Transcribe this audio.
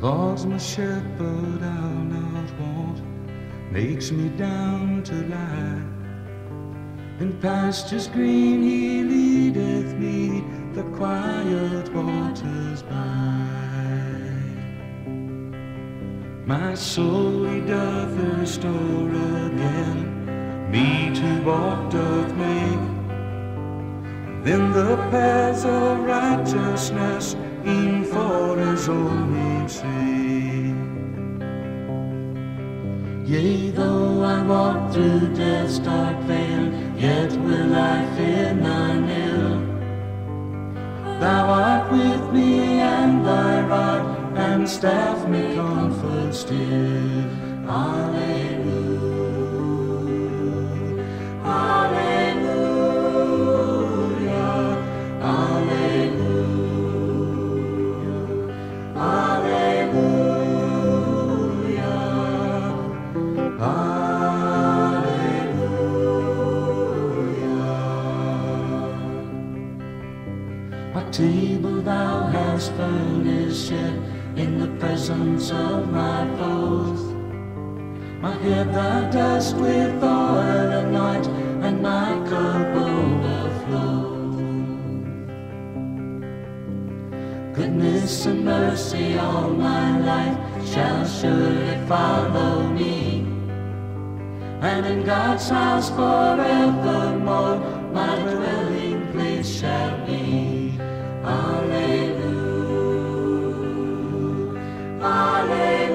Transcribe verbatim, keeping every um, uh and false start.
Lord's my shepherd, I'll not want, makes me down to lie. In pastures green he leadeth me, the quiet waters by. My soul he doth restore again, me to walk doth make. Then the paths of righteousness, e'en for his own name's sake. Yea, though I walk through death's dark vale, yet will I fear none ill. Thou art with me, and thy rod and staff me comfort still. Alleluia, alleluia, alleluia, alleluia, alleluia. My table thou hast furnished in the presence of my foes. My head thou dost with oil anoint, and my cup overflows. Goodness and mercy all my life shall surely follow me, and in God's house forevermore my dwelling place shall be. Alleluia, alleluia.